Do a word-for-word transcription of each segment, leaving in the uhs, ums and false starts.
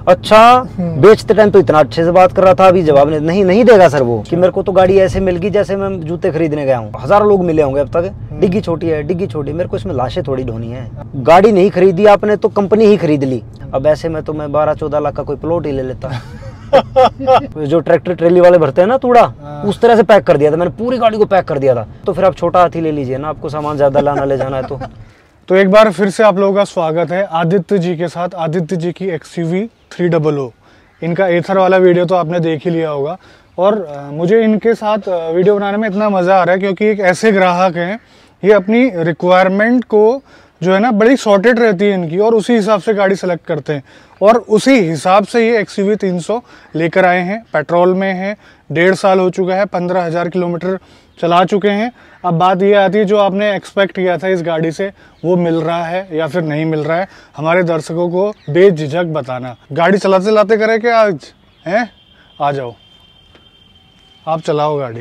अच्छा बेचते टाइम तो इतना अच्छे से बात कर रहा था, अभी जवाब नहीं नहीं, नहीं देगा सर वो कि मेरे को तो गाड़ी ऐसे मिल गई जैसे मैं जूते खरीदने गया हूँ। हजारों लोग मिले होंगे अब तक, डिग्गी छोटी है डिग्गी छोटी, मेरे को इसमें लाशें थोड़ी ढोनी है। गाड़ी नहीं खरीदी आपने तो कंपनी ही खरीद ली। अब ऐसे में तो मैं बारह चौदह लाख का कोई प्लॉट ही ले लेता। जो ट्रैक्टर ट्रेली वाले भरते हैं ना तूड़ा, उस तरह से पैक कर दिया था मैंने, पूरी गाड़ी को पैक कर दिया था। तो फिर आप छोटा हाथी ले लीजिए ना, आपको सामान ज्यादा लाना ले जाना है तो। तो एक बार फिर से आप लोगों का स्वागत है आदित्य जी के साथ। आदित्य जी की एक्सयूवी थ्री डबल ओ, इनका एथर वाला वीडियो तो आपने देख ही लिया होगा। और आ, मुझे इनके साथ वीडियो बनाने में इतना मज़ा आ रहा है क्योंकि एक ऐसे ग्राहक हैं, ये अपनी रिक्वायरमेंट को जो है ना बड़ी सॉर्टेड रहती है इनकी, और उसी हिसाब से गाड़ी सेलेक्ट करते हैं और उसी हिसाब से ये एक्सयूवी तीन सौ लेकर आए हैं। पेट्रोल में है, डेढ़ साल हो चुका है, पंद्रह हज़ार किलोमीटर चला चुके हैं। अब बात ये आती है जो आपने एक्सपेक्ट किया था इस गाड़ी से वो मिल रहा है या फिर नहीं मिल रहा है, हमारे दर्शकों को बेझिझक बताना। गाड़ी चलाते चलाते करें क्या आज हैं? आ जाओ, आप चलाओ गाड़ी।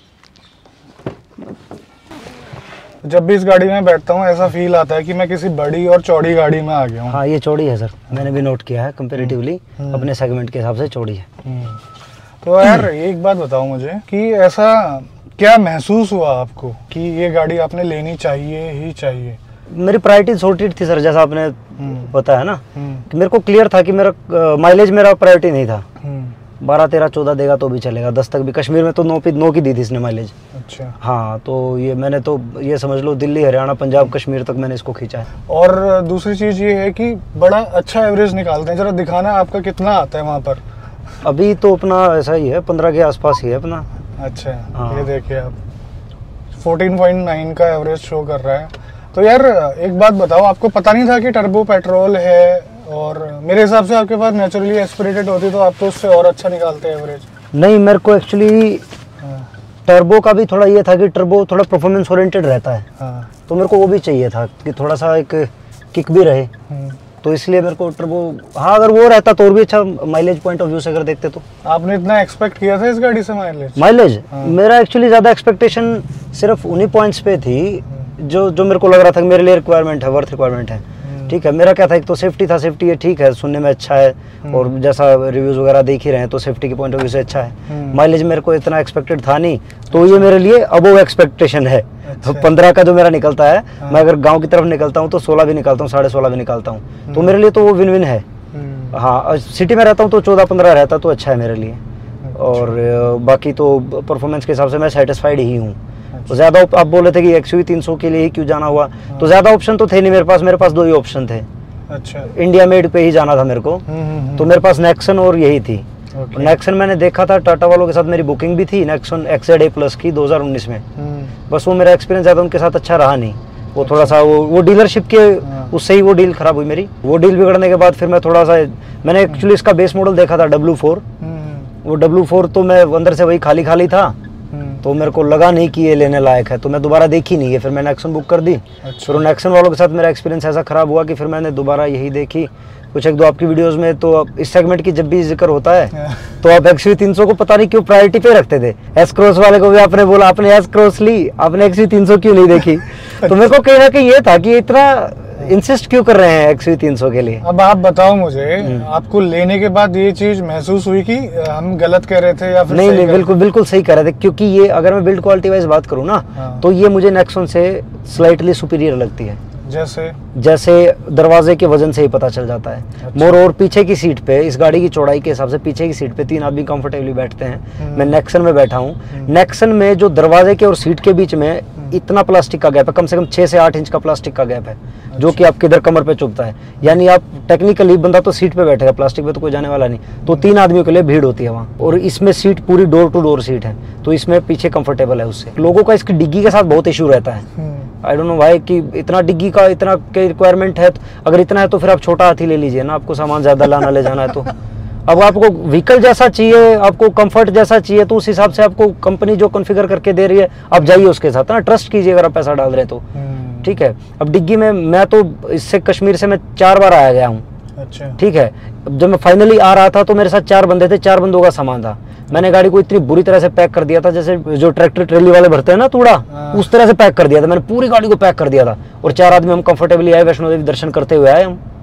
जब भी इस गाड़ी में बैठता हूँ ऐसा फील आता है कि मैं किसी बड़ी और चौड़ी गाड़ी में आ गया हूँ। हाँ ये चौड़ी है सर, मैंने भी नोट किया है, कंपैरेटिवली अपने सेगमेंट के हिसाब से चौड़ी है। तो यार एक बात बताओ मुझे कि ऐसा क्या महसूस हुआ आपको कि ये गाड़ी आपने लेनी चाहिए ही चाहिए? मेरी प्रायोरिटी सॉर्टेड थी सर, जैसा आपने बताया ना कि मेरे को क्लियर था कि मेरा माइलेज मेरा प्रायोरिटी नहीं था। बारह तेरह चौदह देगा तो भी चलेगा, दस तक भी। कश्मीर में तो नौ की नौ की दी थी इसने माइलेज। अच्छा। हाँ तो ये मैंने तो ये समझ लो दिल्ली हरियाणा पंजाब कश्मीर तक मैंने इसको खींचा है। और दूसरी चीज ये है कि बड़ा अच्छा एवरेज निकालते हैं। जरा दिखाना आपका कितना आता है वहाँ पर? अभी तो अपना ऐसा ही है, पंद्रह के आसपास ही है अपना। अच्छा। हाँ। ये देखिए आप चौदह पॉइंट नौ का एवरेज शो कर रहा है। तो यार एक बात बताओ, आपको पता नहीं था कि टर्बो पेट्रोल है? और मेरे हिसाब से आपके पास नेचुरली एस्पिरेटेड होती तो आप तो उससे और अच्छा निकालते हैं एवरेज। नहीं, मेरे को एक्चुअली टर्बो का भी थोड़ा ये था कि टर्बो थोड़ा परफॉर्मेंस ओरिएंटेड रहता है। हाँ। तो मेरे को वो भी चाहिए था कि थोड़ा सा एक किक भी रहे, तो इसलिए मेरे को टर्बो, हाँ अगर वो रहता तो और भी अच्छा माइलेज पॉइंट ऑफ व्यू से अगर देखते तो। आपने इतना एक्सपेक्ट किया था इस गाड़ी से माइलेज? माइलेज हाँ। मेरा एक्चुअली ज़्यादा एक्सपेक्टेशन सिर्फ उन्हीं पॉइंट्स पे थी जो जो मेरे को लग रहा था कि मेरे लिए रिक्वायरमेंट है, वर्थ रिक्वायरमेंट है। ठीक है, मेरा क्या था, एक तो सेफ्टी था, सेफ्टी है ठीक है, सुनने में अच्छा है और जैसा रिव्यूज़ वगैरह देख ही रहे हैं तो सेफ्टी के पॉइंट ऑफ व्यू से अच्छा है। माइलेज मेरे को इतना एक्सपेक्टेड था नहीं, तो ये मेरे लिए अबोव एक्सपेक्टेशन है। अच्छा। तो पंद्रह का जो मेरा निकलता है, हाँ। मैं अगर गांव की तरफ निकलता हूँ तो सोलह भी निकालता हूँ, साढ़े सोलह भी निकालता हूँ, तो मेरे लिए तो वो विन विन है। हाँ, सिटी में रहता हूँ तो चौदह पंद्रह रहता तो अच्छा है मेरे लिए। और बाकी तो परफॉर्मेंस के हिसाब से मैं सेटिस्फाइड ही हूँ। तो ज़्यादा आप बोले थे कि एक्सयूवी तीन सौ के लिए ही क्यों जाना हुआ, तो ज़्यादा ऑप्शन तो थे नहीं मेरे पास, मेरे पास दो ही ऑप्शन थे। अच्छा। इंडिया मेड पे ही जाना था मेरे को, तो मेरे पास नेक्सन और यही थी। नेक्सन मैंने देखा था, टाटा वालों के साथ मेरी बुकिंग भी थी, नेक्सन एक्सजेड ए प्लस की दो हज़ार उन्नीस में। बस वो मेरा एक्सपीरियंस ज़्यादा उनके साथ अच्छा रहा नहीं, वो थोड़ा सा वो वो डीलरशिप के उससे ही वो डील खराब हुई मेरी। वो डील बिगड़ने के बाद फिर मैं थोड़ा सा, मैंने एक्चुअली इसका बेस मॉडल देखा था डब्ल्यू फोर, वो डब्ल्यू फोर तो मैं अंदर से वही खाली खाली था, तो मेरे को लगा नहीं कि ये लेने लायक है, तो मैं दोबारा देखी नहीं है, फिर मैंने नेक्सन बुक कर दी। अच्छा। फिर नेक्सन वालों के साथ मेरा एक्सपीरियंस ऐसा खराब हुआ कि फिर मैंने दोबारा यही देखी कुछ एक दो आपकी वीडियोस में। तो इस सेगमेंट की जब भी जिक्र होता है तो आप एक्सयूवी तीन सौ को पता नहीं क्यों प्रायोरिटी पे रखते थे। एस क्रॉस वाले को भी आपने बोला आपने एस क्रॉस ली, आपने एक्सयूवी तीन सौ क्यों नहीं देखी? तो मेरे को कहीं ना कहीं ये था कि इतना इंसिस्ट क्यों कर रहे हैं एक्सयूवी तीन सौ के लिए। अब आप बताओ मुझे, आपको लेने के बाद ये चीज महसूस हुई कि हम गलत कह रहे थे या फिर नहीं? नहीं, बिल्कुल बिल्कुल सही कह रहे थे, क्योंकि ये अगर मैं बिल्ड क्वालिटी वाइज बात करूँ ना, हाँ। तो ये मुझे नेक्सन से स्लाइटली सुपीरियर लगती है। जैसे जैसे दरवाजे के वजन से ही पता चल जाता है। अच्छा। मोर और पीछे की सीट पे, इस गाड़ी की चौड़ाई के हिसाब से पीछे की सीट पे तीन आदमी कंफर्टेबली बैठते हैं। मैं नेक्सन में बैठा हूँ, नेक्सन में जो दरवाजे के और सीट के बीच में इतना प्लास्टिक का गैप है, कम से कम छह से आठ इंच का प्लास्टिक का गैप है। अच्छा। जो कि आपके इधर कमर पे चुभता है, यानी आप टेक्निकली बंदा तो सीट पे बैठेगा, प्लास्टिक पे तो कोई जाने वाला नहीं, तो तीन आदमियों के लिए भीड़ होती है वहाँ। और इसमें सीट पूरी डोर टू डोर सीट है, तो इसमें पीछे कंफर्टेबल है उससे। लोगों का इसकी डिग्गी के साथ बहुत इशू रहता है, आई डोंट नो भाई, कि इतना डिग्गी का इतना के रिक्वायरमेंट है, तो अगर इतना है तो फिर आप छोटा हाथी ले लीजिए ना, आपको सामान ज्यादा लाना ले जाना है तो। अब आपको व्हीकल जैसा चाहिए, आपको कंफर्ट जैसा चाहिए, तो उस हिसाब से आपको कंपनी जो कॉन्फ़िगर करके दे रही है आप जाइए उसके साथ ना, ट्रस्ट कीजिए अगर आप पैसा डाल रहे तो। ठीक है। अब डिग्गी में मैं तो इससे कश्मीर से मैं चार बार आया गया हूँ। अच्छा। ठीक है। जब मैं फाइनली आ रहा था तो मेरे साथ चार बंदे थे, चार बंदों का सामान था। मैंने गाड़ी को इतनी बुरी तरह से पैक कर दिया था, जैसे जो ट्रैक्टर ट्रेली वाले भरते हैं ना तूड़ा, उस तरह से पैक कर दिया था मैंने, पूरी गाड़ी को पैक कर दिया था। और चार आदमी हम कंफर्टेबली आए, वैष्णो देवी दर्शन करते हुए आए हम।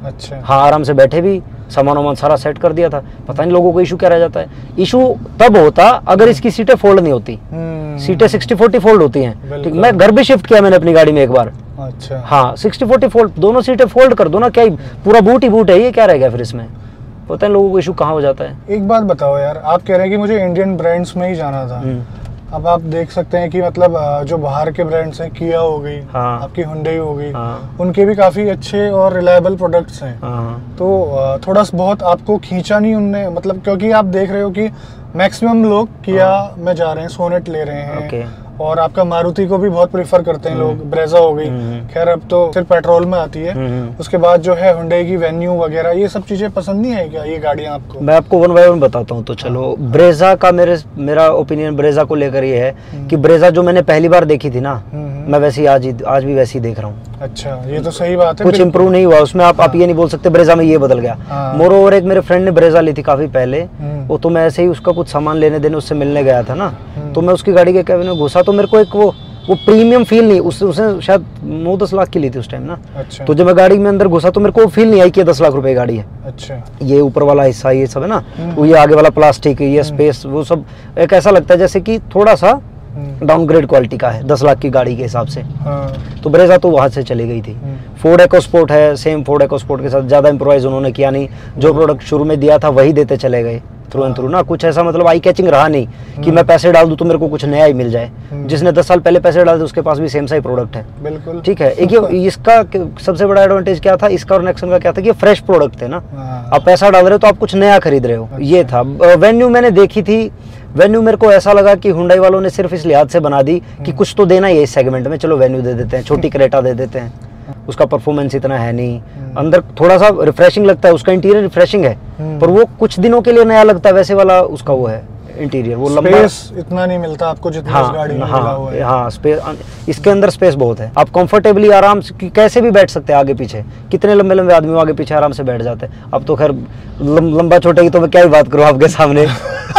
अच्छा। हाँ, आराम से बैठे भी, सामान वामान सारा सेट कर दिया था। पता नहीं लोगों को इशू क्या रह जाता है। इशू तब होता अगर इसकी सीटें फोल्ड नहीं होती। सीटें सिक्सटी फोर्टी फोल्ड होती हैं। ठीक, मैं घर भी शिफ्ट किया मैंने अपनी गाड़ी में एक बार। अच्छा। हाँ, सिक्सटी फोर्टी फोल्ड, दोनों सीटें फोल्ड कर दो ना, क्या ही पूरा बूट ही बूट है, ये क्या रह गया फिर इसमें। पता है लोगों को इशू कहाँ हो जाता है। एक बात बताओ यार, आप कह रहे हैं कि मुझे इंडियन ब्रांड्स में ही जाना था। अब आप देख सकते हैं कि मतलब जो बाहर के ब्रांड्स हैं, किया हो गई, हाँ, आपकी हुंडई हो गई, हाँ, उनके भी काफी अच्छे और रिलायबल प्रोडक्ट्स हैं। हाँ, तो थोड़ा सा बहुत आपको खींचा नहीं उनने, मतलब क्योंकि आप देख रहे हो कि मैक्सिमम लोग किया हाँ, में जा रहे हैं, सोनेट ले रहे हैं। ओके। और आपका मारुति को भी बहुत प्रेफर करते हैं लोग, ब्रेजा हो गई, खैर अब तो सिर्फ पेट्रोल में आती है। उसके बाद जो है हुंडई की वेन्यू वगैरह, ये सब चीजें पसंद नहीं है क्या ये गाड़ियां आपको? मैं आपको वन बाय वन बताता हूँ। तो चलो, ब्रेजा का मेरे मेरा ओपिनियन ब्रेजा को लेकर ये है कि ब्रेजा जो मैंने पहली बार देखी थी ना, मैं वैसे ही आज आज भी वैसे ही देख रहा हूँ। अच्छा, ये तो सही बात है। कुछ इम्प्रूव नहीं हुआ उसमें। आप आप ये नहीं बोल सकते ब्रेजा में ये बदल गया। मोर ओवर एक मेरे फ्रेंड ने ब्रेजा ली थी काफी पहले, वो तो मैं ऐसे ही उसका कुछ सामान लेने देने उससे मिलने गया था ना, तो मैं उसकी गाड़ी के कैबिन में घुसा तो मेरे को एक वो वो प्रीमियम फील नहीं, उस, उसने शायद नौ दस लाख की ली थी उस टाइम ना। अच्छा। तो जब मैं गाड़ी में अंदर घुसा तो मेरे को फील नहीं आई कि ये दस लाख रुपए की गाड़ी है। अच्छा। ये ऊपर वाला हिस्सा ये सब है ना, वो ये आगे वाला प्लास्टिक, ये स्पेस, वो सब एक ऐसा लगता है जैसे कि थोड़ा सा डाउनग्रेड क्वालिटी का है दस लाख की गाड़ी के हिसाब से। हाँ। तो ब्रेजा तो वहां से चली गई थी। फोर्ड एकोस्पोर्ट है, सेम फोर्ड एकोस्पोर्ट के साथ ज्यादा इम्प्रोवाइज उन्होंने किया नहीं, जो प्रोडक्ट शुरू में दिया था वही देते चले गए थ्रू एंड थ्रू ना। कुछ ऐसा मतलब आई कैचिंग रहा नहीं कि मैं पैसे डाल दूं तो मेरे को कुछ नया ही मिल जाए। जिसने दस साल पहले पैसे डाले उसके पास भी सेम सा ही प्रोडक्ट है। बिल्कुल ठीक है। एक ये इसका सबसे बड़ा एडवांटेज क्या था इसका और नेक्सन का, क्या था कि ये फ्रेश प्रोडक्ट थे ना। आप पैसा डाल रहे हो तो आप कुछ नया खरीद रहे हो। ये था। वेन्यू मैंने देखी थी, वेन्यू मेरे को ऐसा लगा कि हुंडई वालों ने सिर्फ इस लिहाज से बना दी कि कुछ तो देना ही है इस सेगमेंट में, चलो वेन्यू दे देते हैं, छोटी क्रेटा दे देते हैं। उसका परफॉर्मेंस इतना है नहीं, अंदर थोड़ा सा रिफ्रेशिंग लगता है, उसका इंटीरियर रिफ्रेशिंग है, पर वो कुछ दिनों के लिए नया लगता है। वैसे वाला उसका वो है इंटीरियर, वो लंबा इतना नहीं मिलता आपको जितना हाँ, इस गाड़ी में हाँ, मिला हुआ है। हाँ, स्पेस इसके अंदर स्पेस बहुत है। आप कंफर्टेबली आराम से कैसे भी बैठ सकते हैं आगे पीछे। कितने लंबे लंबे आदमी आगे पीछे आराम से बैठ जाते हैं। अब तो खैर लं, लंबा छोटे की तो मैं क्या ही बात करूँ आपके सामने।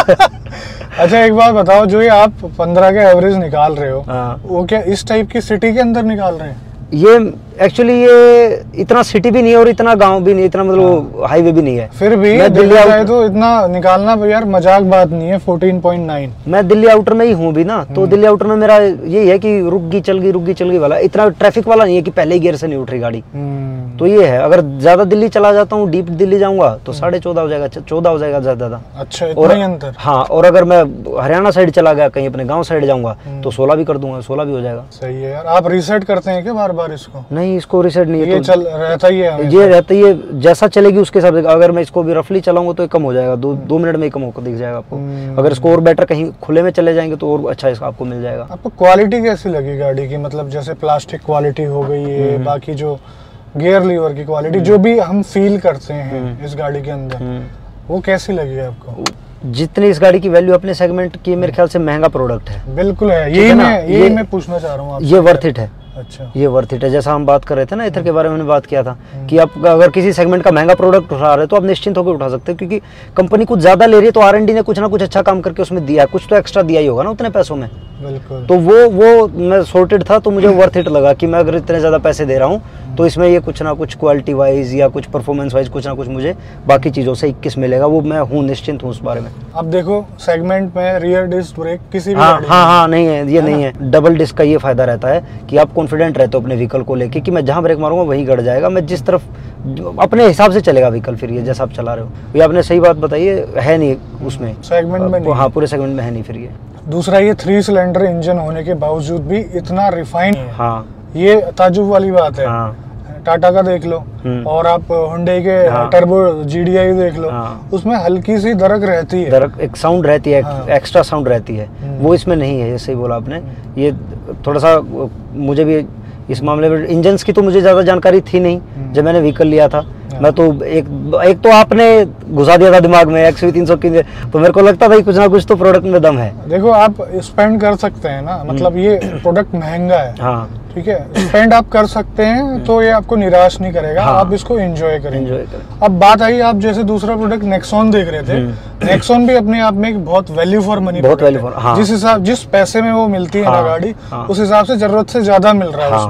अच्छा, एक बात बताओ, जो ये आप पंद्रह के एवरेज निकाल रहे हो, हाँ। वो क्या इस टाइप की सिटी के अंदर निकाल रहे हैं? ये एक्चुअली ये इतना सिटी भी नहीं है और इतना गांव भी नहीं, इतना मतलब हाईवे भी नहीं है। फिर भी दिल्ली जाए तो इतना निकालना यार मजाक बात नहीं है। फोर्टीन पॉइंट नाइन मैं दिल्ली आउटर में ही हूँ भी ना, तो दिल्ली आउटर में मेरा यही है कि रुक गई चल गई रुक गई चल गई वाला, इतना ट्रैफिक वाला नहीं है कि पहले ही गियर से नहीं उठ रही गाड़ी। तो ये है, अगर ज्यादा दिल्ली चला जाता हूँ, डीप दिल्ली जाऊंगा तो साढ़े चौदह हो जाएगा, चौदह हो जाएगा ज्यादा ज्यादा। अच्छा, इतना ही अंतर? हाँ, और अगर मैं हरियाणा साइड चला गया कहीं अपने गाँव साइड जाऊंगा तो सोलह भी कर दूंगा, सोलह भी हो जाएगा। सही है यार। आप रीसेट करते हैं क्या बार बार इसको? नहीं, इसको रीसेट नहीं है, ये तो चल रहता ही है, ये रहता ही है, जैसा चलेगी उसके हिसाब से। अगर मैं इसको भी रफली चलाऊंगा तो ये कम हो जाएगा, दो दो मिनट में ही कम होकर दिख जाएगा आपको। अगर इसको और बेटर कहीं खुले में चले जाएंगे तो और अच्छा इसका आपको मिल जाएगा। आपको क्वालिटी कैसी लगी गाड़ी की? मतलब जैसे प्लास्टिक क्वालिटी हो गई है, बाकी जो गियर लीवर की क्वालिटी जो भी हम फील करते हैं इस गाड़ी के अंदर, वो कैसी लगी आपको? जितनी इस गाड़ी की वैल्यू अपने सेगमेंट की, मेरे ख्याल से महंगा प्रोडक्ट है। बिल्कुल है, यही मैं यही मैं पूछना चाह रहा हूँ। ये वर्थ इट है। अच्छा, ये वर्थ इट है। जैसा हम बात कर रहे थे ना इथर के बारे में, मैंने बात किया था कि आप अगर किसी सेगमेंट का महंगा प्रोडक्ट उठा रहे हो तो आप निश्चिंत होकर उठा सकते हो, क्योंकि कंपनी कुछ ज्यादा ले रही है तो आर एंड डी ने कुछ ना कुछ अच्छा काम करके उसमें दिया है, कुछ तो एक्स्ट्रा दिया ही होगा ना उतने पैसों में। बिल्कुल। तो वो वो मैं सॉर्टेड था तो मुझे वर्थ इट लगा कि मैं अगर इतने ज्यादा पैसे दे रहा हूँ तो इसमें ये कुछ ना कुछ क्वालिटी वाइज या कुछ परफॉर्मेंस वाइज कुछ ना कुछ मुझे बाकी चीज़ों से इक्कीस मिलेगा। वो मैं हूँ निश्चिंत हूँ उस बारे में। अब देखो सेगमेंट में रियर डिस्क ब्रेक किसी भी हाँ हाँ हाँ नहीं है, ये नहीं है। डबल डिस्क का ये फायदा रहता है कि आप कॉन्फिडेंट रहते हो अपने व्हीकल को लेके कि मैं जहाँ ब्रेक मारूंगा वहीं गड़ जाएगा, मैं जिस तरफ अपने हिसाब से चलेगा व्हीकल। फिर ये जैसा आप चला रहे हो, ये आपने सही बात बताई है, है नहीं उसमें सेगमेंट में नहीं। हाँ, पूरे सेगमेंट में है नहीं। फिर ये दूसरा, ये थ्री सिलेंडर इंजन होने के बावजूद भी इतना रिफाइन है। हाँ, ये ताजुब वाली बात है। हाँ, टाटा का देख लो और आप हुंडई के हाँ, टर्बो जीडीआई देख लो, हाँ, उसमें हल्की सी दरक रहती है, दरक एक साउंड रहती है, हाँ, एक्स्ट्रा साउंड रहती है, वो इसमें नहीं है। ये सही बोला आपने। ये थोड़ा सा मुझे भी इस मामले में इंजन्स की तो मुझे ज़्यादा जानकारी थी नहीं जब मैंने व्हीकल लिया था। मैं तो एक एक तो आपने घुसा दिया था दिमाग में एक्स वी तीन सौ की, तो मेरे को लगता था कुछ ना कुछ तो प्रोडक्ट में दम है। देखो आप स्पेंड कर सकते हैं ना, मतलब ये प्रोडक्ट महंगा है, हाँ ठीक है, स्पेंड आप कर सकते हैं तो ये आपको निराश नहीं करेगा। हाँ, आप इसको एंजॉय करेंगे। एंजॉय करें। अब बात आई, आप जैसे दूसरा प्रोडक्ट नेक्सॉन देख रहे थे, नेक्सॉन भी अपने आप में एक बहुत वैल्यू फॉर मनी, बहुत वैल्यू फॉर, हाँ, जिस हिसाब जिस पैसे में वो मिलती है ना गाड़ी, उस हिसाब से जरूरत से ज्यादा मिल रहा है उसमें।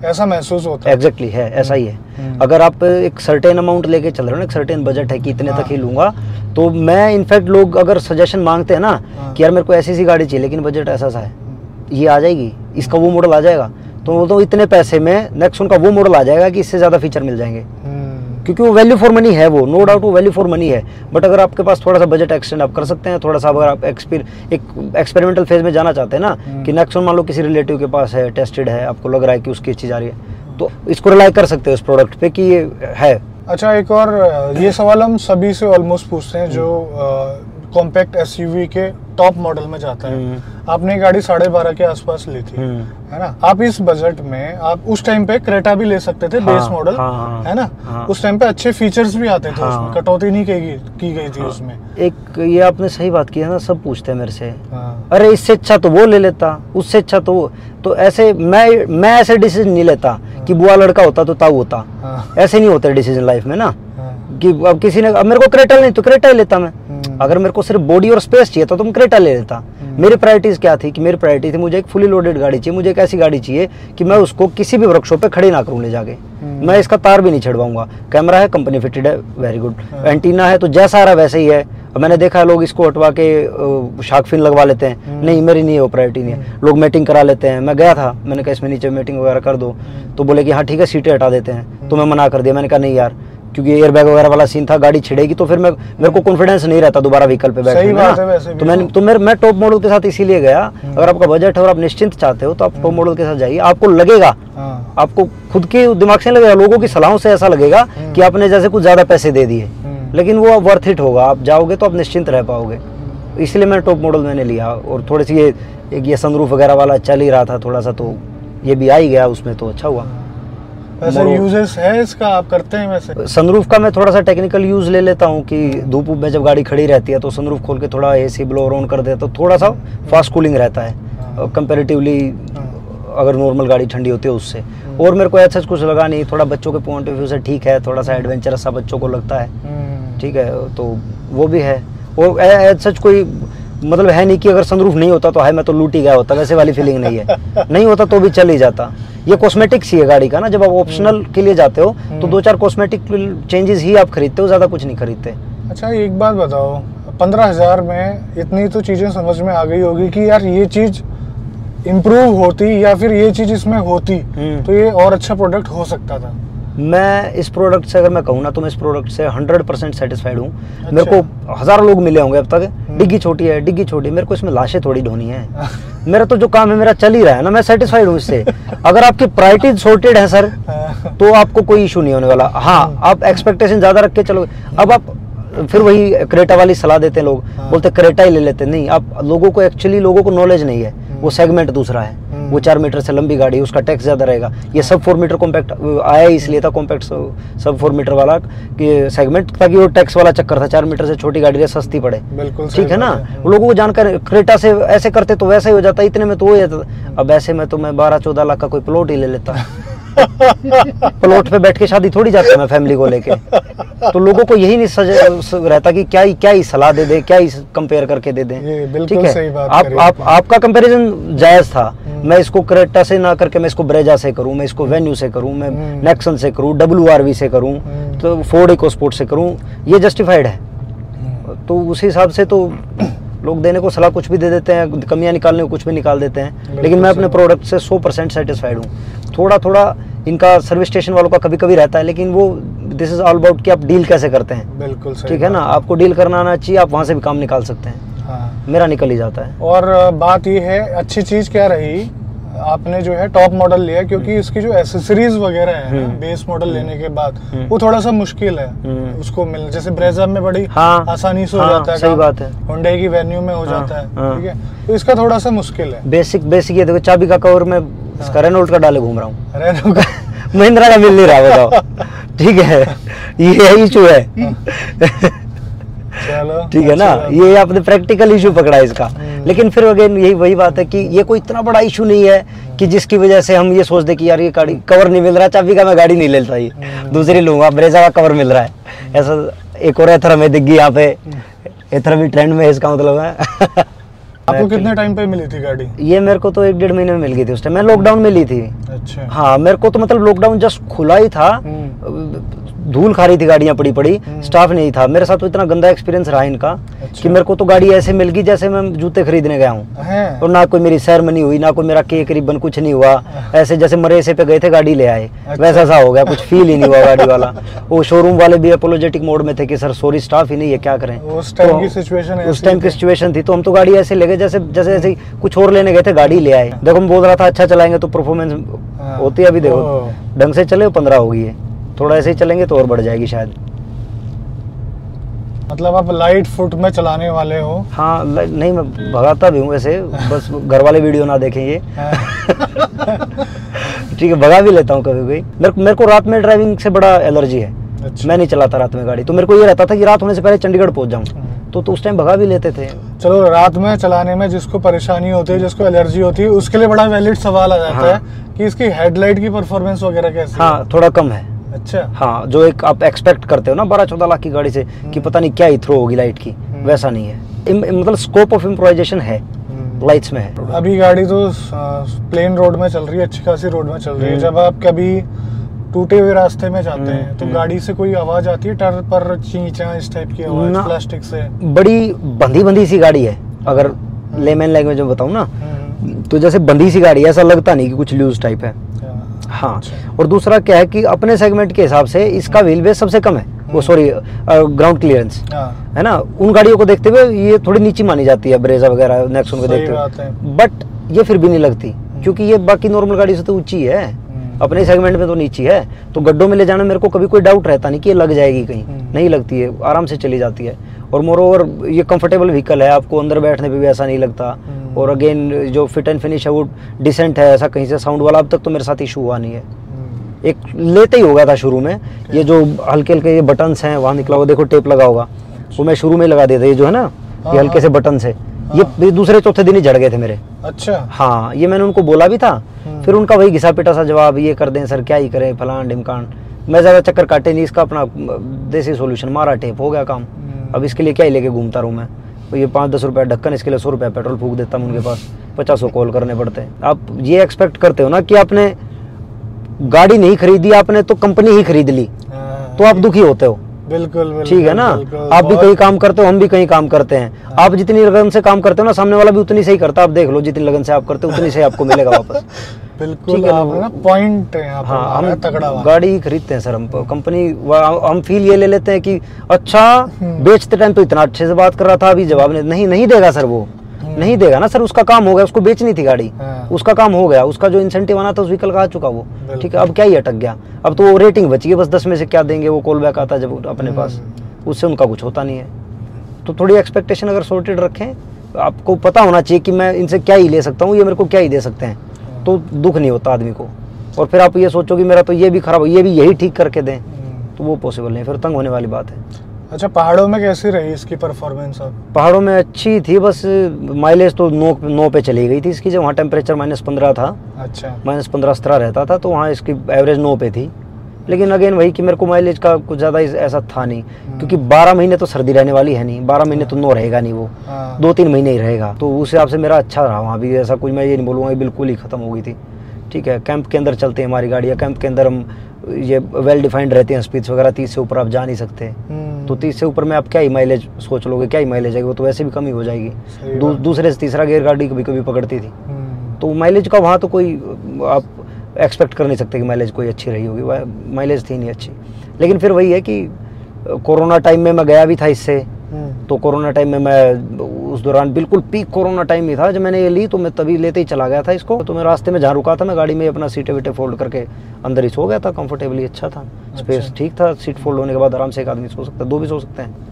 ऐसा महसूस होता है। एग्जैक्टली है, ऐसा ही है। अगर आप एक सर्टेन अमाउंट लेके चल रहे हो ना, एक सर्टेन बजट है कि इतने तक ही लूंगा, तो मैं इनफैक्ट लोग अगर सजेशन मांगते हैं ना कि यार मेरे को ऐसी सी गाड़ी चाहिए लेकिन बजट ऐसा सा है, ये आ जाएगी, इसका वो मॉडल आ जाएगा, तो वो तो इतने पैसे में नेक्सॉन का वो मॉडल आ जाएगा कि इससे ज़्यादा फीचर मिल जाएंगे, क्योंकि वो वैल्यू फॉर मनी है, वो नो डाउट वो वैल्यू फॉर मनी है। बट अगर आपके पास थोड़ा सा बजट एक्सटेंड आप कर सकते हैं, थोड़ा सा अगर आप एक्सपीर एक एक्सपेरिमेंटल फेज में जाना चाहते हैं ना, कि नेक्सॉन मान लो किसी रिलेटिव के पास है, टेस्टेड है, आपको लग रहा है कि उसकी चीज़ आ रही है, तो इसको रिलाई कर सकते हो इस प्रोडक्ट पे कि ये है। अच्छा, एक और ये सवाल हम सभी से ऑलमोस्ट पूछते हैं जो कॉम्पैक्ट एसयूवी के टॉप मॉडल में जाता है। आपने गाड़ी साढ़े बारह के आसपास ली थी, है ना? आप इस बजट में आप उस टाइम पे क्रेटा भी ले सकते थे, हाँ, बेस मॉडल, हाँ, है ना? हाँ, उस टाइम पे अच्छे फीचर्स भी आते थे, हाँ, उसमें कटौती नहीं की, की गई थी, हाँ, उसमें। एक ये आपने सही बात की है ना, सब पूछते हैं मेरे से, हाँ, अरे इससे अच्छा तो वो ले लेता, उससे अच्छा तो वो, तो ऐसे मैं मैं ऐसे डिसीजन नहीं लेता, हाँ, कि बुआ लड़का होता तो ताऊ होता, हाँ, ऐसे नहीं होते डिसीजन लाइफ में ना, कि अब किसी ने, अब मेरे को क्रेटा नहीं तो क्रेटा ही लेता मैं, अगर मेरे को सिर्फ बॉडी और स्पेस चाहिए था तो मैं क्रेटा ले लेता। मेरी प्रायोरिटीज क्या थी कि मेरी प्रायोरिटी थी मुझे एक फुली लोडेड गाड़ी चाहिए, मुझे एक ऐसी गाड़ी चाहिए कि मैं उसको किसी भी वर्कशॉप पे खड़ी ना करूं ले जाके, मैं इसका तार भी नहीं छिड़वाऊंगा, कैमरा है कंपनी फिटेड है, वेरी गुड, एंटीना है तो जैसा आ रहा वैसे ही है। मैंने देखा है लोग इसको हटवा के शार्क फिन लगवा लेते हैं, नहीं मेरी नहीं है वो, प्रायोरिटी नहीं है। लोग मैटिंग करा लेते हैं, मैं गया था, मैंने कहा इसमें नीचे मैटिंग वगैरह कर दो, तो बोले कि हाँ ठीक है सीटें हटा देते हैं, तो मैं मना कर दिया, मैंने कहा नहीं यार, क्योंकि एयरबैग वगैरह वाला सीन था, गाड़ी छिड़ेगी तो फिर मैं मेरे को कॉन्फिडेंस नहीं रहता दोबारा व्हीकल पे बैठने में, तो मैंने तो मेरे मैं टॉप मॉडल के साथ इसीलिए गया। अगर आपका बजट है और आप निश्चिंत चाहते हो तो आप टॉप मॉडल के साथ जाइए, आपको लगेगा, आपको खुद के दिमाग से लगेगा, लोगों की सलाहों से ऐसा लगेगा कि आपने जैसे कुछ ज्यादा पैसे दे दिए, लेकिन वो वर्थ इट होगा, आप जाओगे तो आप निश्चिंत रह पाओगे। इसलिए मैंने टॉप मॉडल मैंने लिया, और थोड़ी सी ये ये सनरूफ वगैरह वाला चल ही रहा था थोड़ा सा, तो ये भी आ ही गया उसमें, तो अच्छा हुआ। वैसे यूजेस है इसका, आप करते हैं वैसे? सनरूफ का मैं थोड़ा सा टेक्निकल यूज ले लेता हूँ कि धूप में जब गाड़ी खड़ी रहती है तो सनरूफ खोल के थोड़ा एसी ब्लोअर ऑन कर देता, तो थोड़ा सा फास्ट कूलिंग रहता है कंपैरेटिवली अगर नॉर्मल गाड़ी ठंडी होती है उससे। और मेरे को ऐसा कुछ लगा नहीं, थोड़ा बच्चों के पॉइंट ऑफ व्यू से ठीक है, थोड़ा सा एडवेंचरस सा बच्चों को लगता है, ठीक है, तो वो भी है। और ऐसा कोई मतलब है नहीं कि अगर सनरूफ नहीं होता तो है मैं तो लूट ही गया होता, वैसे वाली फीलिंग नहीं है, नहीं होता तो भी चल ही जाता। ये कॉस्मेटिक्स ही है गाड़ी का ना, जब आप ऑप्शनल के लिए जाते हो तो दो चार कॉस्मेटिक चेंजेस ही आप खरीदते हो, ज्यादा कुछ नहीं खरीदते। अच्छा, एक बात बताओ, पंद्रह हजार में इतनी तो चीजें समझ में आ गई होगी कि यार ये चीज इम्प्रूव होती या फिर ये चीज इसमें होती तो ये और अच्छा प्रोडक्ट हो सकता था। मैं इस प्रोडक्ट से अगर मैं कहूँ ना तो मैं इस प्रोडक्ट से हंड्रेड परसेंट सेटिस्फाइड हूँ। अच्छा। मेरे को हजारों लोग मिले होंगे अब तक, डिग्गी छोटी है डिग्गी छोटी, मेरे को इसमें लाशें थोड़ी ढोनी है, मेरा तो जो काम है मेरा चल ही रहा है ना, मैं सेटिस्फाइड हूँ इससे। अगर आपकी प्रायोरिटीज सॉर्टेड है सर तो आपको कोई इशू नहीं होने वाला। हाँ, आप एक्सपेक्टेशन ज्यादा रख के चलो, अब आप फिर वही क्रेटा वाली सलाह देते हैं लोग, बोलते क्रेटा ही ले लेते, नहीं, आप लोगों को एक्चुअली लोगों को नॉलेज नहीं है, वो सेगमेंट दूसरा है, वो चार मीटर से लंबी गाड़ी है, उसका टैक्स ज्यादा रहेगा। ये सब फोर मीटर कॉम्पैक्ट आया इसलिए था, कॉम्पैक्ट सब फोर मीटर वाला कि सेगमेंट, ताकि वो टैक्स वाला चक्कर था, चार मीटर से छोटी गाड़ी है सस्ती पड़े, ठीक है ना। लोगों को जानकर क्रेटा से ऐसे करते तो वैसा ही हो जाता, इतने में तो हो जाता। अब ऐसे में तो मैं बारह चौदह लाख का कोई प्लॉट ही ले लेता प्लॉट पे बैठ के शादी थोड़ी जाता मैं फैमिली को लेके। तो लोगों को यही नहीं सज रहता कि क्या ही क्या ही सलाह दे दे, क्या ही कंपेयर करके दे दें, ठीक है। आप आप आपका कंपैरिजन जायज था, मैं इसको क्रेटा से ना करके मैं इसको ब्रेजा से करूं, मैं इसको वेन्यू से करूं, मैं नेक्सन से करूं, डब्ल्यू आर वी से करूं, तो फोर्ड इकोस्पोर्ट से करूं, ये जस्टिफाइड है। तो उस हिसाब से तो लोग देने को सलाह कुछ भी दे देते हैं, कमियां निकालने को कुछ भी निकाल देते हैं, लेकिन मैं अपने प्रोडक्ट से सौ परसेंट सेटिस्फाइड हूँ। थोड़ा थोड़ा इनका सर्विस स्टेशन वालों का कभी कभी रहता है, लेकिन वो दिस इज ऑल अबाउट कि आप डील कैसे करते हैं। बिल्कुल सही, ठीक है ना, आपको डील करना आना चाहिए, आप वहाँ से भी काम निकाल सकते हैं। हाँ। मेरा निकल ही जाता है। और बात ये है, अच्छी चीज़ क्या रही, आपने जो है टॉप मॉडल लिया, क्योंकि इसकी जो एसेसरीज वगैरह है बेस मॉडल लेने के बाद वो थोड़ा सा मुश्किल है उसको मिलना। जैसे ब्रेजा में बड़ी हाँ, आसानी से हो हाँ, जाता है, सही बात है, हुंडई की वेन्यू में हो हाँ, जाता है, हाँ, ठीक है, तो इसका थोड़ा सा मुश्किल है। बेसिक बेसिक ये देखो, चाबी का कवर में इसका रेनॉल्ट का डाले घूम रहा हूँ, महिंद्रा का मिल नहीं रहा, बताओ, ठीक है, ये इशू है। चलो ठीक है ना, ये आपने प्रैक्टिकल इशू पकड़ा इसका। लेकिन फिर अगेन यही वही बात है कि ये कोई इतना बड़ा इशू नहीं है कि जिसकी वजह से हम ये सोच दे कि यार ये गाड़ी कवर नहीं मिल रहा, चाबी का मैं गाड़ी नहीं लेता, ये दूसरी लूंगा, ब्रेजा का कवर मिल रहा है। ऐसा एक और एथर हमें दिख गई यहाँ पे, एथर भी ट्रेंड में है, इसका मतलब है। आपको कितने टाइम पे मिली थी गाड़ी? ये मेरे को तो एक डेढ़ महीने में मिल गई थी, उस टाइम मैं लॉकडाउन में ली थी। अच्छा। हाँ, मेरे को तो मतलब लॉकडाउन जस्ट खुला ही था, धूल खा रही थी गाड़ियाँ पड़ी पड़ी, स्टाफ नहीं था मेरे साथ। तो इतना गंदा एक्सपीरियंस रहा इनका। अच्छा। कि मेरे को तो गाड़ी ऐसे मिल गई जैसे मैं जूते खरीदने गया हूँ, और ना कोई मेरी सेरेमनी हुई, ना कोई मेरा केक रिबन, कुछ नहीं हुआ। ऐसे जैसे मरेसे पे गए थे गाड़ी ले आए। अच्छा। वैसा सा हो गया, कुछ फील ही नहीं हुआ गाड़ी वाला। वो शोरूम वाले भी अपोलोजेटिक मोड में थे कि सर सॉरी स्टाफ ही नहीं है, क्या करें। उस टाइम की सिचुएशन उस टाइम की सिचुएशन थी, तो हम तो गाड़ी ऐसे ले गए जैसे जैसे ऐसे कुछ और लेने गए थे, गाड़ी ले आए। देखो मैं बोल रहा था अच्छा चलाएंगे तो परफॉर्मेंस होती है, अभी देखो ढंग से चले पंद्रह होगी है, थोड़ा ऐसे ही चलेंगे तो और बढ़ जाएगी शायद। मतलब आप लाइट फुट में चलाने वाले हो? हाँ, नहीं मैं भगाता भी हूँ वैसे, बस घर वाले वीडियो ना देखें ये। ठीक है, भगा भी लेता हूँ कभी कभी। मेरे, मेरे को रात में ड्राइविंग से बड़ा एलर्जी है। अच्छा। मैं नहीं चलाता रात में गाड़ी, तो मेरे को ये रहता था कि रात होने से पहले चंडीगढ़ पहुंच जाऊँ, तो, तो उस टाइम भगा भी लेते थे। चलो, रात में चलाने में जिसको परेशानी होती है, जिसको एलर्जी होती है, उसके लिए बड़ा वैलिड सवाल आ जाता हाँ। है कि इसकी हेडलाइट की परफॉर्मेंस वगैरह कैसी है? हाँ, थोड़ा कम है। अच्छा। हाँ, जो एक आप एक्सपेक्ट करते हो ना बारह चौदह लाख की गाड़ी से कि पता नहीं क्या ही थ्रो होगी लाइट की, वैसा नहीं है। मतलब स्कोप ऑफ इम्प्रोवाइजेशन है, लाइट्स में है। अभी गाड़ी तो प्लेन रोड में चल रही है, अच्छी खासी रोड में चल रही है। जब आप कभी टूटे हुए रास्ते में जाते हैं तो गाड़ी से कोई आवाज आती है, टर पर चींचा इस टाइप की आवाज प्लास्टिक से? बड़ी बंधी बंधी सी गाड़ी है, अगर लेमन लैंग्वेज में बताऊं ना, तो जैसे बंधी सी गाड़ी है, ऐसा लगता नहीं कि कुछ लूज टाइप है। हाँ। अच्छा। और दूसरा क्या है कि अपने सेगमेंट के हिसाब से इसका व्हील बेस सबसे कम है, वो सॉरी ग्राउंड क्लियरेंस है ना। उन गाड़ियों को देखते हुए ये थोड़ी नीची मानी जाती है, ब्रेजा वगैरह नेक्सॉन को देखते हुए, बट ये फिर भी नहीं लगती, क्योंकि ये बाकी नॉर्मल गाड़ी से तो ऊंची है, अपने सेगमेंट में तो नीची है। तो गड्ढों में ले जाने मेरे को कभी कोई डाउट रहता नहीं कि ये लग जाएगी कहीं, नहीं लगती है, आराम से चली जाती है। और मोर ओवर ये कंफर्टेबल व्हीकल है, आपको अंदर बैठने पे भी ऐसा नहीं लगता। और अगेन जो फिट एंड फिनिश है वो डिसेंट है, ऐसा कहीं से साउंड वाला अब तक तो मेरे साथ इशू हुआ नहीं है। एक लेते ही हो गया था शुरू में, ये जो हल्के हल्के ये बटन्स हैं वहाँ निकला हुआ, देखो टेप लगा होगा, वो मैं शुरू में लगा देता, ये जो है ना ये हल्के से बटन से, ये दूसरे चौथे दिन ही जड़ गए थे मेरे। अच्छा। हाँ, ये मैंने उनको बोला भी था, फिर उनका वही घिसा पिटा सा जवाब, ये कर दें सर, क्या ही करें, फलान ढिमकान। मैं ज़्यादा चक्कर काटे नहीं, इसका अपना देसी सोल्यूशन, मारा टेप, हो गया काम। अब इसके लिए क्या ही लेके घूमता रहूँ मैं, तो ये पाँच दस रुपये ढक्कन, इसके लिए सौ रुपये पेट्रोल फूक देता हूँ उनके पास, पचासों कॉल करने पड़ते हैं। आप ये एक्सपेक्ट करते हो ना कि आपने गाड़ी नहीं खरीदी, आपने तो कंपनी ही खरीद ली, तो आप दुखी होते हो। बिल्कुल, ठीक है ना। आप भी कहीं काम करते हो, हम भी कहीं काम करते हैं। आप जितनी लगन से काम करते हो ना, सामने वाला भी उतनी सही करता है। आप देख लो, जितनी लगन से आप करते हो उतनी से आपको मिलेगा वापस। बिल्कुल, ठीक है ना, पॉइंट है यहाँ पर। हाँ, हम तगड़ा गाड़ी ही खरीदते हैं सर, हम कंपनी, हम फील ये ले लेते हैं कि अच्छा बेचते टाइम तो इतना अच्छे से बात कर रहा था, अभी जवाब नहीं नहीं देगा सर, वो नहीं देगा ना सर, उसका काम हो गया, उसको बेचनी थी गाड़ी, उसका काम हो गया, उसका जो इंसेंटिव आना था उस व्हीकल का आ चुका वो। ठीक है, अब क्या ही अटक गया, अब तो वो रेटिंग बची है बस, दस में से क्या देंगे, वो कॉल बैक आता है जब अपने पास, उससे उनका कुछ होता नहीं है। तो थोड़ी एक्सपेक्टेशन अगर सॉर्टेड रखें, आपको पता होना चाहिए कि मैं इनसे क्या ही ले सकता हूँ, ये मेरे को क्या ही दे सकते हैं, तो दुख नहीं होता आदमी को। और फिर आप ये सोचो कि मेरा तो ये भी खराब हो, ये भी यही ठीक करके दें, तो वो पॉसिबल नहीं, फिर तंग होने वाली बात है। अच्छा, पहाड़ों में कैसी रही इसकी परफॉर्मेंस? अब पहाड़ों में अच्छी थी, बस माइलेज तो नौ नौ पे चली गई थी इसकी, जब वहाँ टेम्परेचर माइनस पंद्रह था। अच्छा। माइनस पंद्रह सत्रह रहता था, तो वहाँ इसकी एवरेज नौ पे थी। लेकिन अगेन वही कि मेरे को माइलेज का कुछ ज़्यादा ऐसा था नहीं, क्योंकि बारह महीने तो सर्दी रहने वाली है नहीं, बारह महीने तो नौ रहेगा नहीं, वो दो तीन महीने ही रहेगा। तो उस हिसाब से मेरा अच्छा रहा वहाँ भी, ऐसा कुछ मैं ये नहीं बोलूँगा बिल्कुल ही ख़त्म हो गई थी। ठीक है, कैंप के अंदर चलते हैं हमारी गाड़ियाँ, कैंप के अंदर हम ये वेल डिफाइंड रहती हैं स्पीड्स वगैरह, तीस से ऊपर आप जा नहीं सकते। तो तीस से ऊपर में आप क्या ही माइलेज सोच लोगे, क्या ही माइलेज है, वो तो वैसे भी कम ही हो जाएगी। दू, दूसरे से तीसरा गियर गाड़ी कभी कभी पकड़ती थी, तो माइलेज का वहाँ तो कोई आप एक्सपेक्ट कर नहीं सकते कि माइलेज कोई अच्छी रही होगी, माइलेज थी नहीं अच्छी। लेकिन फिर वही है कि कोरोना टाइम में मैं गया भी था इससे, तो कोरोना टाइम में मैं उस दौरान बिल्कुल पीक कोरोना टाइम ही था जब मैंने ये ली, तो मैं तभी लेते ही चला गया था इसको। तो मैं रास्ते में जहाँ रुका था, मैं गाड़ी में अपना सीटें वीटें फोल्ड करके अंदर ही सो गया था, कंफर्टेबली, अच्छा था। अच्छा। स्पेस ठीक था, सीट फोल्ड होने के बाद आराम से एक आदमी सो सकता है, दो भी सो सकते हैं।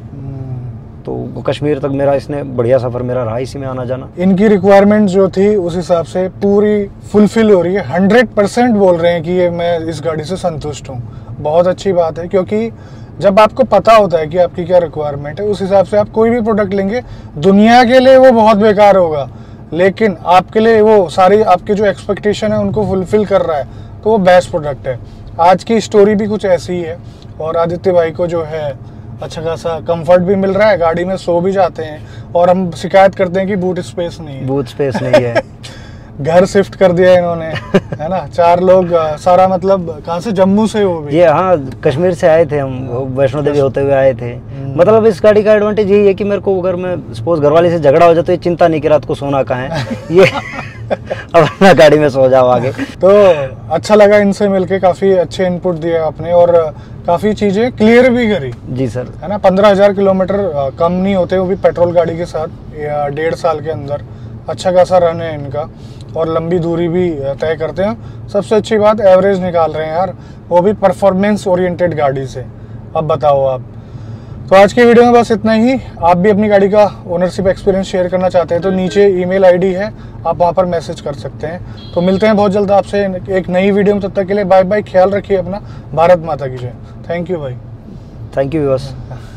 तो कश्मीर तक मेरा इसने बढ़िया सफ़र मेरा रहा इसी में आना जाना। इनकी रिक्वायरमेंट जो थी उस हिसाब से पूरी फुलफिल हो रही है, हंड्रेड परसेंट बोल रहे हैं कि ये मैं इस गाड़ी से संतुष्ट हूँ। बहुत अच्छी बात है, क्योंकि जब आपको पता होता है कि आपकी क्या रिक्वायरमेंट है, उस हिसाब से आप कोई भी प्रोडक्ट लेंगे, दुनिया के लिए वो बहुत बेकार होगा, लेकिन आपके लिए वो सारी आपकी जो एक्सपेक्टेशन है उनको फुलफिल कर रहा है, तो वो बेस्ट प्रोडक्ट है। आज की स्टोरी भी कुछ ऐसी ही है, और आदित्य भाई को जो है अच्छा खासा कंफर्ट भी मिल रहा है, गाड़ी में सो भी जाते हैं, और हम शिकायत करते हैं कि बूट स्पेस नहीं है। बूट स्पेस नहीं है। घर शिफ्ट कर दिया इन्होंने, है ना। चार लोग, सारा मतलब कहाँ से, जम्मू से हो भी? ये हाँ, कश्मीर से आए थे हम, वैष्णो देवी होते हुए आए थे। मतलब इस गाड़ी का एडवांटेज यही है कि मेरे को अगर मैं सपोज घरवाले से झगड़ा हो जाए तो ये चिंता नहीं कि रात को सोना कहाँ है, ये अपना गाड़ी में सो जाओ आगे। तो अच्छा लगा इनसे मिलके, काफी अच्छे इनपुट दिए आपने और काफी चीजें क्लियर भी करी। जी सर। है ना, पंद्रह हजार किलोमीटर कम नहीं होते, वो भी पेट्रोल गाड़ी के साथ, डेढ़ साल के अंदर। अच्छा खासा रन है इनका और लंबी दूरी भी तय करते हैं। सबसे अच्छी बात, एवरेज निकाल रहे हैं यार, वो भी परफॉर्मेंस ओरिएंटेड गाड़ी से। अब बताओ आप। तो आज की वीडियो में बस इतना ही। आप भी अपनी गाड़ी का ओनरशिप एक्सपीरियंस शेयर करना चाहते हैं तो नीचे ईमेल आईडी है, आप वहां पर मैसेज कर सकते हैं। तो मिलते हैं बहुत जल्द आपसे एक नई वीडियो में, तब तक के लिए बाय बाय। ख्याल रखिए अपना। भारत माता की जय। थैंक यू भाई। थैंक यू बस।